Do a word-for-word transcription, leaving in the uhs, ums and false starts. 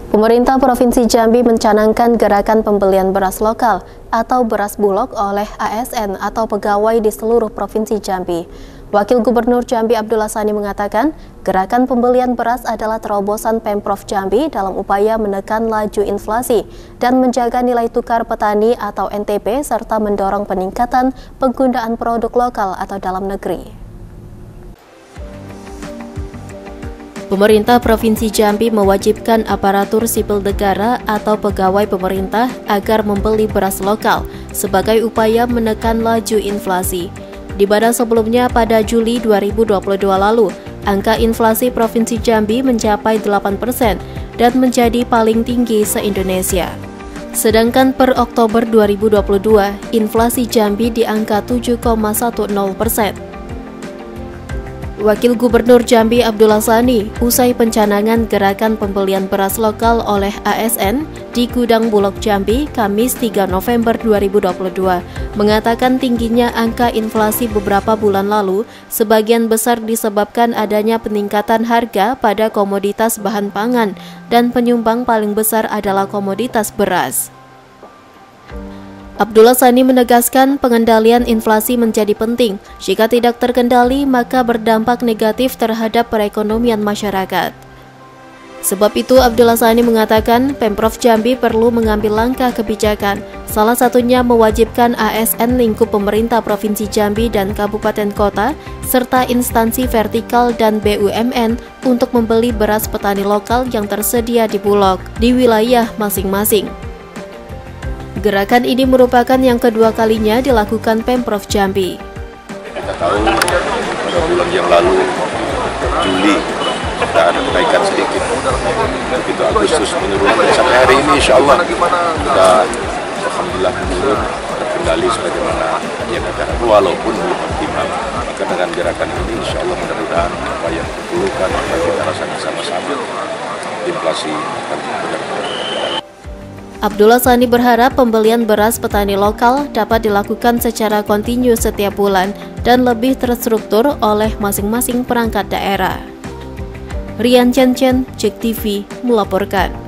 Pemerintah Provinsi Jambi mencanangkan gerakan pembelian beras lokal atau beras bulog oleh A S N atau pegawai di seluruh Provinsi Jambi. Wakil Gubernur Jambi Abdullah Sani mengatakan, gerakan pembelian beras adalah terobosan Pemprov Jambi dalam upaya menekan laju inflasi dan menjaga nilai tukar petani atau N T P serta mendorong peningkatan penggunaan produk lokal atau dalam negeri. Pemerintah Provinsi Jambi mewajibkan aparatur sipil negara atau pegawai pemerintah agar membeli beras lokal sebagai upaya menekan laju inflasi. Di mana sebelumnya pada Juli dua ribu dua puluh dua lalu, angka inflasi Provinsi Jambi mencapai delapan persen dan menjadi paling tinggi se-Indonesia. Sedangkan per Oktober dua ribu dua puluh dua, inflasi Jambi di angka tujuh koma nol satu persen. Wakil Gubernur Jambi Abdullah Sani usai pencanangan gerakan pembelian beras lokal oleh A S N di Gudang Bulog Jambi Kamis tiga November dua ribu dua puluh dua mengatakan tingginya angka inflasi beberapa bulan lalu sebagian besar disebabkan adanya peningkatan harga pada komoditas bahan pangan dan penyumbang paling besar adalah komoditas beras. Abdullah Sani menegaskan pengendalian inflasi menjadi penting. Jika tidak terkendali, maka berdampak negatif terhadap perekonomian masyarakat. Sebab itu, Abdullah Sani mengatakan Pemprov Jambi perlu mengambil langkah kebijakan. Salah satunya mewajibkan A S N lingkup pemerintah Provinsi Jambi dan kabupaten kota, serta instansi vertikal dan B U M N untuk membeli beras petani lokal yang tersedia di Bulog di wilayah masing-masing. Gerakan ini merupakan yang kedua kalinya dilakukan Pemprov Jambi. Kita tahu pada bulan yang lalu, Juli, kita ada kenaikan sedikit. Begitu Agustus menurun, sampai hari ini insya Allah kita alhamdulillah menurun, terkendali sebagaimana yang ada, walaupun belum optimal. Maka dengan gerakan ini insya Allah mudah-mudahan apa yang diperlukan, apa yang kita rasakan sama-sama, inflasi akan benar-benar. Abdullah Sani berharap pembelian beras petani lokal dapat dilakukan secara kontinu setiap bulan dan lebih terstruktur oleh masing-masing perangkat daerah. Rian Chen Chen, Cek T V, melaporkan.